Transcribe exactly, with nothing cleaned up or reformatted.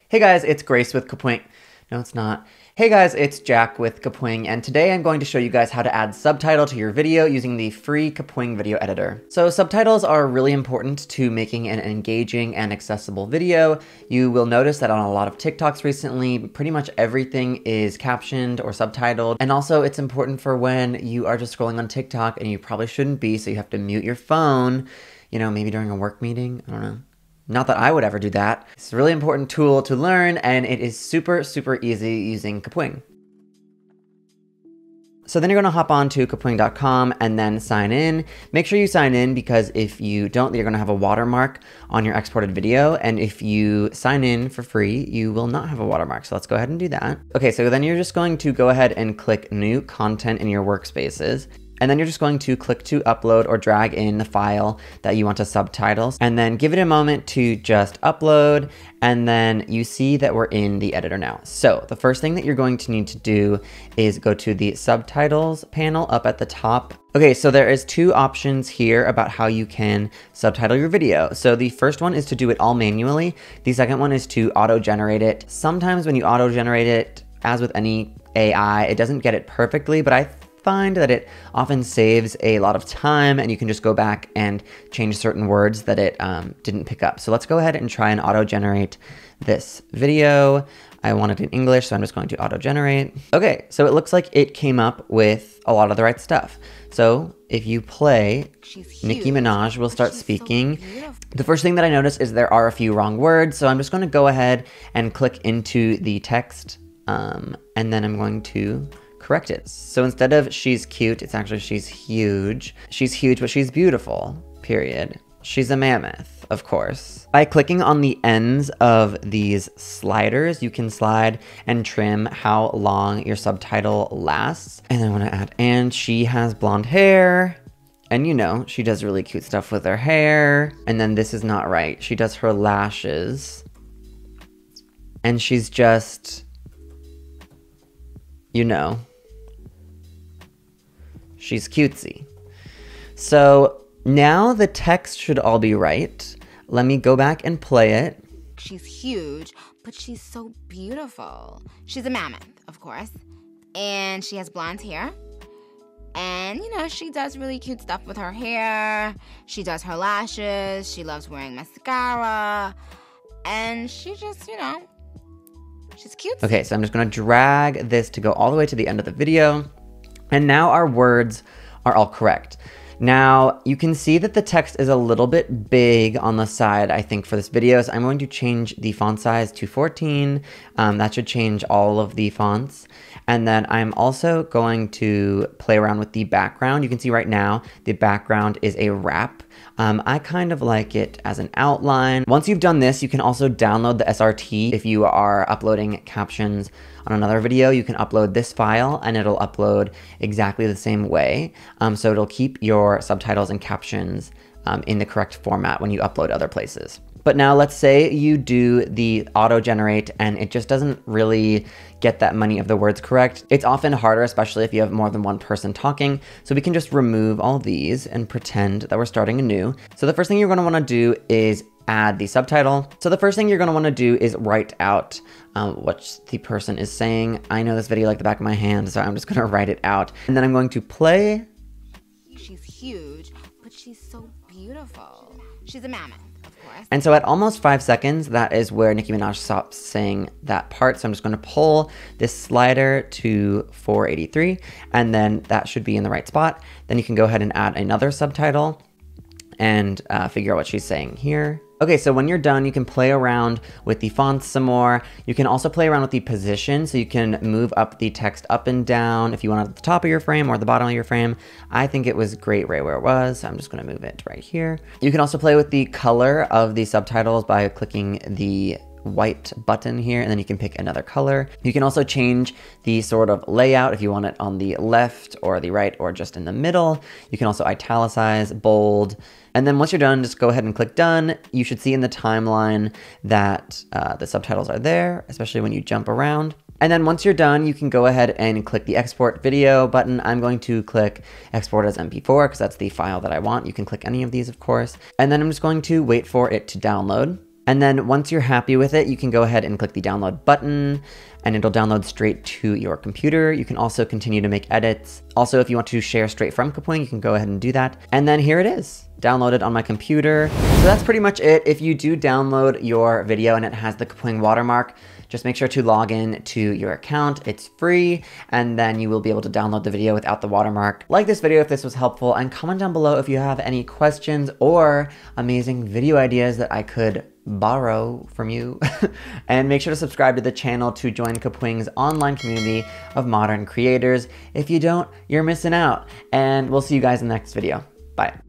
Hey guys, it's Grace with Kapwing. No, it's not. Hey guys, it's Jack with Kapwing, and today I'm going to show you guys how to add subtitle to your video using the free Kapwing video editor. So subtitles are really important to making an engaging and accessible video. You will notice that on a lot of TikToks recently, pretty much everything is captioned or subtitled. And also it's important for when you are just scrolling on TikTok and you probably shouldn't be, so you have to mute your phone, you know, maybe during a work meeting, I don't know. Not that I would ever do that. It's a really important tool to learn, and it is super, super easy using Kapwing. So then you're gonna hop on to kapwing dot com and then sign in. Make sure you sign in because if you don't, you're gonna have a watermark on your exported video. And if you sign in for free, you will not have a watermark. So let's go ahead and do that. Okay, so then you're just going to go ahead and click New Content in your workspaces. And then you're just going to click to upload or drag in the file that you want to subtitles, and then give it a moment to just upload. And then you see that we're in the editor now. So the first thing that you're going to need to do is go to the subtitles panel up at the top. Okay, so there is two options here about how you can subtitle your video. So the first one is to do it all manually. The second one is to auto-generate it. Sometimes when you auto-generate it, as with any A I, it doesn't get it perfectly, but I find that it often saves a lot of time, and you can just go back and change certain words that it um, didn't pick up. So let's go ahead and try and auto-generate this video. I want it in English, so I'm just going to auto-generate. Okay, so it looks like it came up with a lot of the right stuff. So if you play, Nicki Minaj will start speaking. So the first thing that I notice is there are a few wrong words, so I'm just going to go ahead and click into the text, um, and then I'm going to correct it. So instead of she's cute, it's actually she's huge. She's huge, but she's beautiful, period. She's a mammoth, of course. By clicking on the ends of these sliders, you can slide and trim how long your subtitle lasts. And I want to add, and she has blonde hair. And you know, she does really cute stuff with her hair. And then this is not right. She does her lashes. And she's just, you know, she's cutesy. So now the text should all be right. Let me go back and play it. She's huge, but she's so beautiful. She's a mammoth, of course. And she has blonde hair. And, you know, she does really cute stuff with her hair. She does her lashes. She loves wearing mascara. And she just, you know, she's cute. Okay, so I'm just gonna drag this to go all the way to the end of the video. And now our words are all correct. Now you can see that the text is a little bit big on the side, I think, for this video. So I'm going to change the font size to fourteen. Um, that should change all of the fonts. And then I'm also going to play around with the background. You can see right now, the background is a wrap. Um, I kind of like it as an outline. Once you've done this, you can also download the S R T. If you are uploading captions on another video, you can upload this file and it'll upload exactly the same way. Um, so it'll keep your subtitles and captions um, in the correct format when you upload other places. But now let's say you do the auto-generate and it just doesn't really get that many of the words correct. It's often harder, especially if you have more than one person talking. So we can just remove all these and pretend that we're starting anew. So the first thing you're gonna wanna do is add the subtitle. So the first thing you're gonna wanna do is write out um, what the person is saying. I know this video like the back of my hand, so I'm just gonna write it out. And then I'm going to play. She's huge, but she's so beautiful. She's a mammoth. And so at almost five seconds, that is where Nicki Minaj stops saying that part. So I'm just going to pull this slider to four eighty-three, and then that should be in the right spot. Then you can go ahead and add another subtitle and uh, figure out what she's saying here. Okay, so when you're done, you can play around with the fonts some more. You can also play around with the position, so you can move up the text up and down if you want it at the top of your frame or the bottom of your frame. I think it was great right where it was, so I'm just gonna move it right here. You can also play with the color of the subtitles by clicking the white button here, and then you can pick another color. You can also change the sort of layout if you want it on the left or the right or just in the middle. You can also italicize, bold, and then once you're done, just go ahead and click done. You should see in the timeline that uh, the subtitles are there, especially when you jump around. And then once you're done, you can go ahead and click the export video button. I'm going to click export as M P four because that's the file that I want. You can click any of these, of course. And then I'm just going to wait for it to download. And then once you're happy with it, you can go ahead and click the download button and it'll download straight to your computer. You can also continue to make edits. Also, if you want to share straight from Kapwing, you can go ahead and do that. And then here it is, downloaded on my computer. So that's pretty much it. If you do download your video and it has the Kapwing watermark, just make sure to log in to your account. It's free, and then you will be able to download the video without the watermark. Like this video if this was helpful, and comment down below if you have any questions or amazing video ideas that I could borrow from you. And make sure to subscribe to the channel to join Kapwing's online community of modern creators. If you don't, you're missing out. And we'll see you guys in the next video. Bye.